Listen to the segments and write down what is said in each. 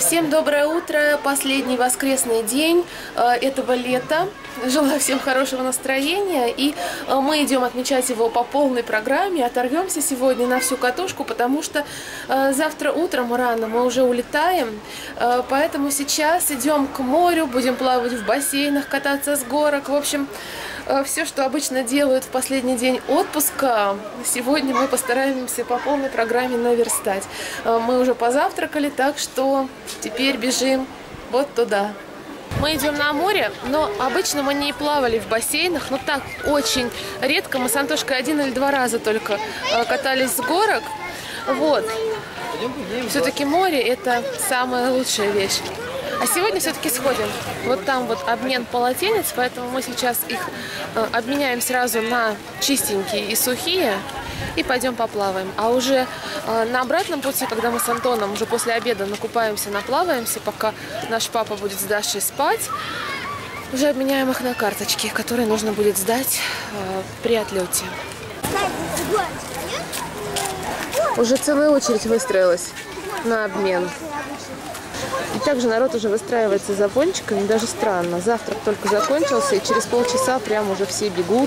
Всем доброе утро, последний воскресный день этого лета. Желаю всем хорошего настроения, и мы идем отмечать его по полной программе. Оторвемся сегодня на всю катушку, потому что завтра утром рано мы уже улетаем, поэтому сейчас идем к морю, будем плавать в бассейнах, кататься с горок. В общем, все, что обычно делают в последний день отпуска, сегодня мы постараемся по полной программе наверстать. Мы уже позавтракали, так что теперь бежим вот туда. Мы идем на море, но обычно мы не плавали в бассейнах, но так очень редко. Мы с Антошкой 1 или 2 раза только катались с горок. Вот. Все-таки море – это самая лучшая вещь. А сегодня все-таки сходим. Вот там вот обмен полотенец, поэтому мы сейчас их обменяем сразу на чистенькие и сухие и пойдем поплаваем. А уже на обратном пути, когда мы с Антоном уже после обеда накупаемся, наплаваемся, пока наш папа будет с Дашей спать, уже обменяем их на карточки, которые нужно будет сдать при отлете. Уже целая очередь выстроилась на обмен. И также народ уже выстраивается за пончиками, даже странно. Завтрак только закончился, и через полчаса прям уже все бегут.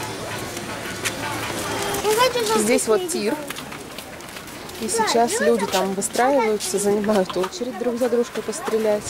Здесь вот тир. И сейчас люди там выстраиваются, занимают очередь друг за дружкой пострелять.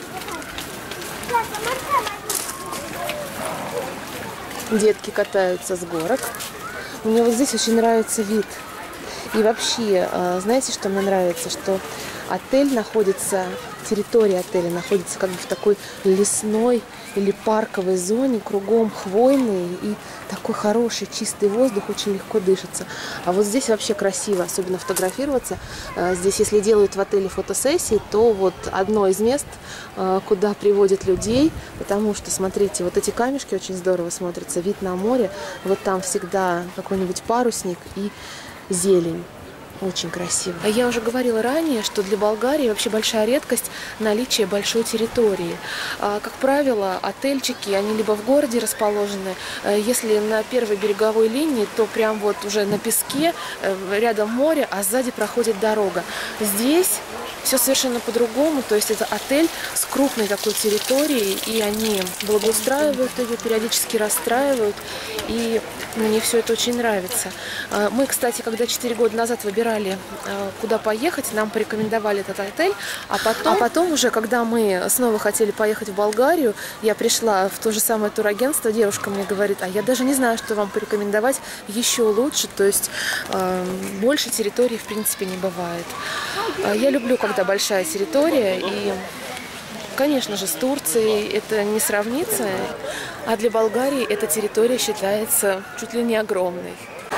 Детки катаются с горок. Мне вот здесь очень нравится вид. И вообще, знаете, что мне нравится? Что отель находится, территория отеля находится как бы в такой лесной или парковой зоне, кругом хвойные, и такой хороший чистый воздух, очень легко дышится. А вот здесь вообще красиво, особенно фотографироваться. Здесь, если делают в отеле фотосессии, то вот одно из мест, куда приводят людей, потому что, смотрите, вот эти камешки очень здорово смотрятся, вид на море, вот там всегда какой-нибудь парусник и зелень. Очень красиво. Я уже говорила ранее, что для Болгарии вообще большая редкость наличие большой территории. Как правило, отельчики, они либо в городе расположены, если на первой береговой линии, то прям вот уже на песке, рядом море, а сзади проходит дорога. Здесь все совершенно по-другому, то есть это отель с крупной такой территорией, и они благоустраивают ее, периодически расстраивают, и мне все это очень нравится. Мы, кстати, когда 4 года назад выбирали, куда поехать, нам порекомендовали этот отель, а потом уже, когда мы снова хотели поехать в Болгарию, я пришла в то же самое турагентство, девушка мне говорит, а я даже не знаю, что вам порекомендовать еще лучше, то есть больше территории в принципе не бывает. Я люблю, когда большая территория, и, конечно же, с Турцией это не сравнится, а для Болгарии эта территория считается чуть ли не огромной.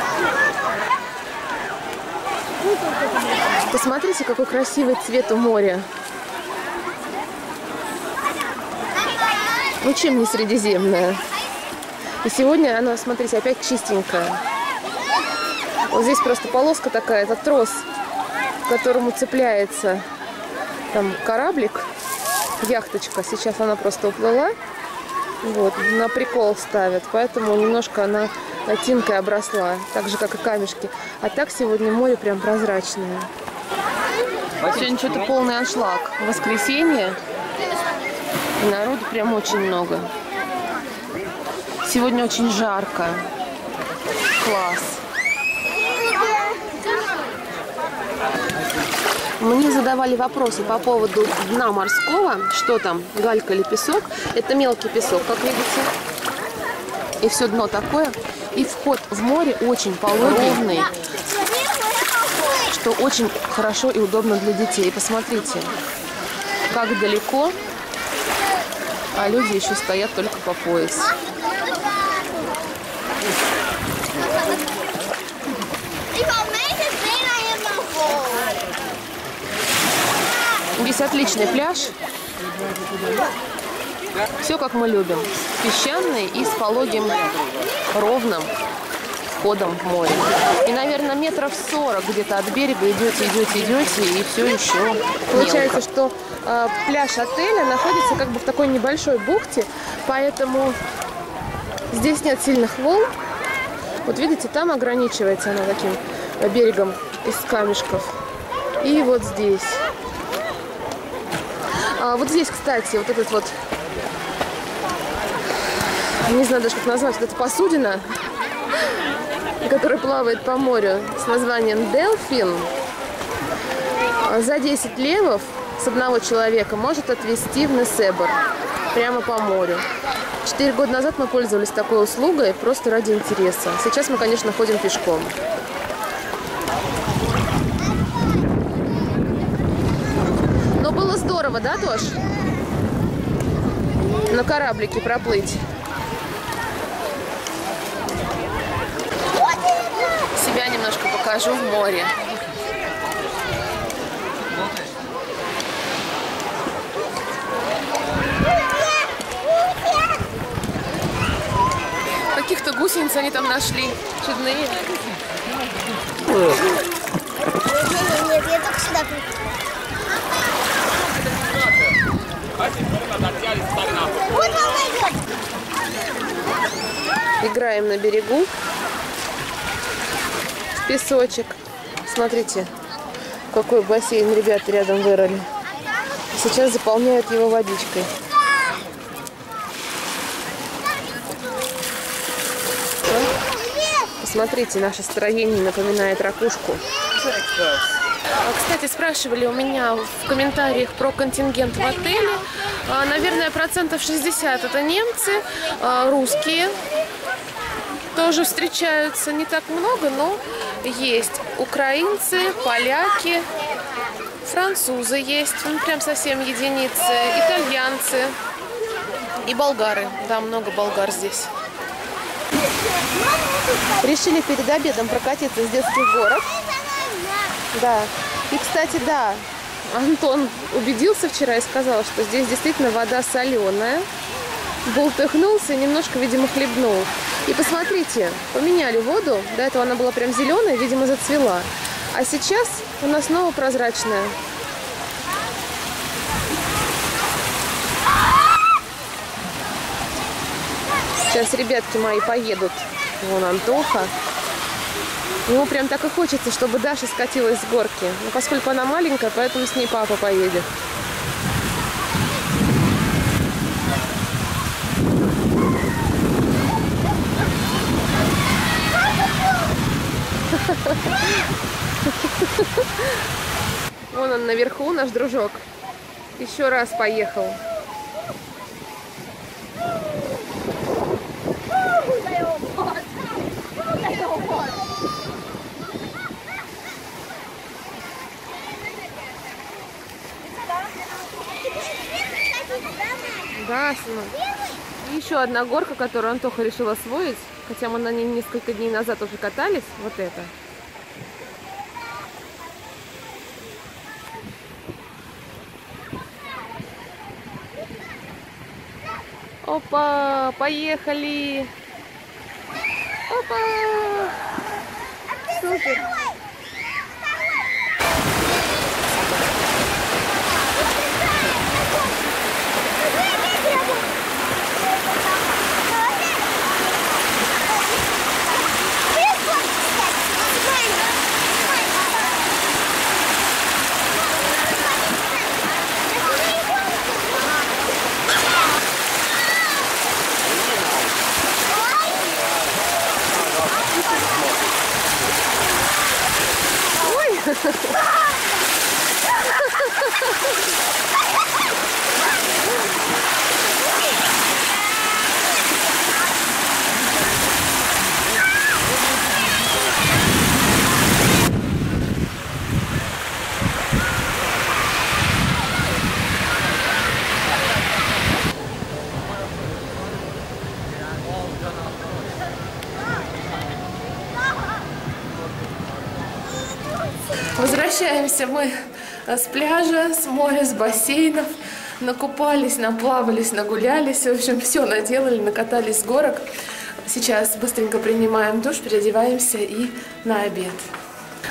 Посмотрите, какой красивый цвет у моря. Ну, чем не средиземное. И сегодня оно, смотрите, опять чистенькое. Вот здесь просто полоска такая, это трос, к которому цепляется там кораблик, яхточка. Сейчас она просто уплыла. Вот, на прикол ставят, поэтому немножко она тинкой обросла, так же, как и камешки. А так сегодня море прям прозрачное. Сегодня что-то полный аншлаг. Воскресенье. И народу прям очень много. Сегодня очень жарко. Класс. Мне задавали вопросы по поводу дна морского. Что там, галька или песок? Это мелкий песок, как видите. И все дно такое. И вход в море очень пологий, что очень хорошо и удобно для детей. Посмотрите, как далеко, а люди еще стоят только по пояс. Здесь отличный пляж. Все как мы любим. Песчаный и с пологим, ровным входом в море. И, наверное, метров 40 где-то от берега идете, и все еще получается, что пляж отеля находится как бы в такой небольшой бухте, поэтому здесь нет сильных волн. Вот видите, там ограничивается она таким берегом из камешков. И вот здесь. Вот здесь, кстати, вот этот вот, не знаю даже как назвать, вот эта посудина, которая плавает по морю с названием «Дельфин», за 10 левов с одного человека может отвезти в Несебр, прямо по морю. 4 года назад мы пользовались такой услугой просто ради интереса. Сейчас мы, конечно, ходим пешком. Но было здорово, да, Тош? На кораблике проплыть. Себя немножко покажу в море. Каких-то гусениц они там нашли. Чудные. Нет, я только сюда приду. Вот волна идет. Играем на берегу. Песочек. Смотрите, какой бассейн ребята рядом вырыли. Сейчас заполняют его водичкой. Посмотрите, наше строение напоминает ракушку. Кстати, спрашивали у меня в комментариях про контингент в отеле. Наверное, 60% это немцы, русские тоже встречаются. Не так много, но есть украинцы, поляки, французы есть, ну, прям совсем единицы, итальянцы и болгары. Да, много болгар здесь. Решили перед обедом прокатиться с детских горок. Да. И, кстати, да, Антон убедился вчера и сказал, что здесь действительно вода соленая. Бултыхнулся и немножко, видимо, хлебнул. И посмотрите, поменяли воду. До этого она была прям зеленая, видимо, зацвела. А сейчас у нас снова прозрачная. Сейчас ребятки мои поедут. Вон Антоха. Ему прям так и хочется, чтобы Даша скатилась с горки. Но поскольку она маленькая, поэтому с ней папа поедет. Вон он наверху, наш дружок. Еще раз поехал. Да, Симон. И еще одна горка, которую Антоха решил освоить, хотя мы на ней несколько дней назад уже катались, вот это. Опа, поехали! Опа! Супер! Возвращаемся мы с пляжа, с моря, с бассейнов. Накупались, наплавались, нагулялись. В общем, все наделали, накатались с горок. Сейчас быстренько принимаем душ, переодеваемся и на обед.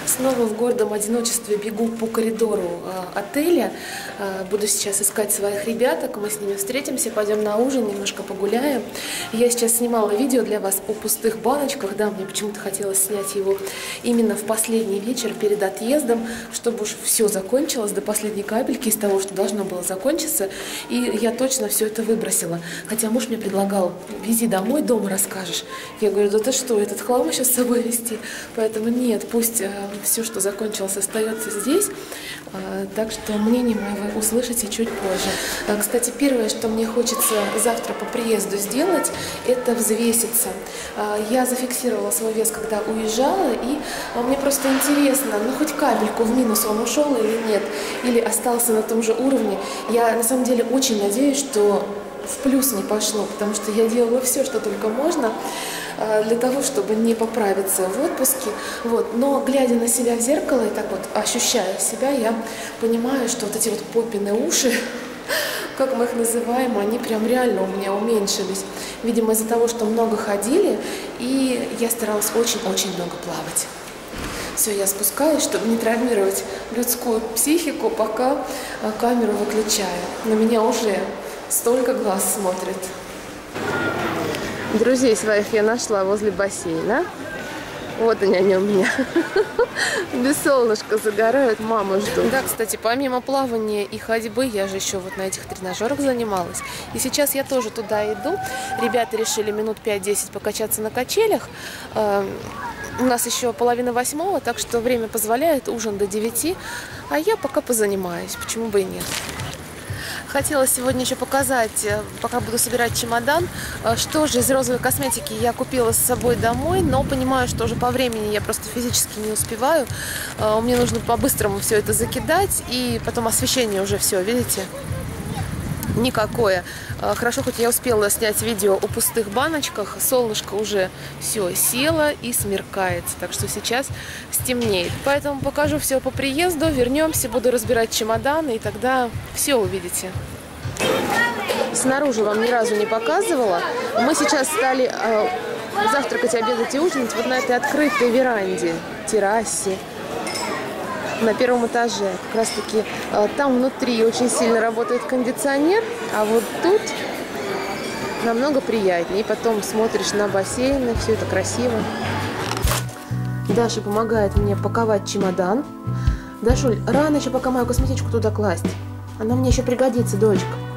Снова в гордом одиночестве бегу по коридору отеля. Буду сейчас искать своих ребяток. Мы с ними встретимся, пойдем на ужин, немножко погуляем. Я сейчас снимала видео для вас о пустых баночках. Да, мне почему-то хотелось снять его именно в последний вечер перед отъездом, чтобы уж все закончилось до последней капельки из того, что должно было закончиться. И я точно все это выбросила. Хотя муж мне предлагал: вези домой, дома расскажешь. Я говорю: да ты что, этот хлам еще с собой везти? Поэтому нет, пусть все, что закончилось, остается здесь. Так что мнение мое вы услышите чуть позже. Кстати, первое, что мне хочется завтра по приезду сделать, это взвеситься. Я зафиксировала свой вес, когда уезжала, и мне просто интересно, ну хоть капельку в минус он ушел или нет, или остался на том же уровне. Я на самом деле очень надеюсь, что в плюс не пошло, потому что я делала все, что только можно для того, чтобы не поправиться в отпуске. Вот. Но глядя на себя в зеркало и так вот ощущая себя, я понимаю, что вот эти вот попины уши, как мы их называем, они прям реально у меня уменьшились. Видимо, из-за того, что много ходили, и я старалась очень-очень много плавать. Все, я спускаюсь, чтобы не травмировать людскую психику, пока камеру выключаю. На меня уже столько глаз смотрит. Друзей своих я нашла возле бассейна. Вот они у меня. Без солнышка загорают, маму ждут. Да, кстати, помимо плавания и ходьбы, я же еще вот на этих тренажерах занималась. И сейчас я тоже туда иду. Ребята решили минут 5-10 покачаться на качелях. У нас еще 7:30, так что время позволяет, ужин до 9. А я пока позанимаюсь, почему бы и нет. Хотела сегодня еще показать, пока буду собирать чемодан, что же из розовой косметики я купила с собой домой, но понимаю, что уже по времени я просто физически не успеваю. Мне нужно по-быстрому все это закидать, и потом освещение уже все, видите? Никакое. Хорошо, хоть я успела снять видео о пустых баночках. Солнышко уже все село и смеркается, так что сейчас стемнеет. Поэтому покажу все по приезду, вернемся, буду разбирать чемоданы, и тогда все увидите. Снаружи вам ни разу не показывала. Мы сейчас стали завтракать, обедать и ужинать вот на этой открытой веранде, террасе. На первом этаже. Как раз таки там внутри очень сильно работает кондиционер, а вот тут намного приятнее. И потом смотришь на бассейн, все это красиво. Даша помогает мне паковать чемодан. Дашуль, рано еще пока мою косметичку туда класть. Она мне еще пригодится, дочка.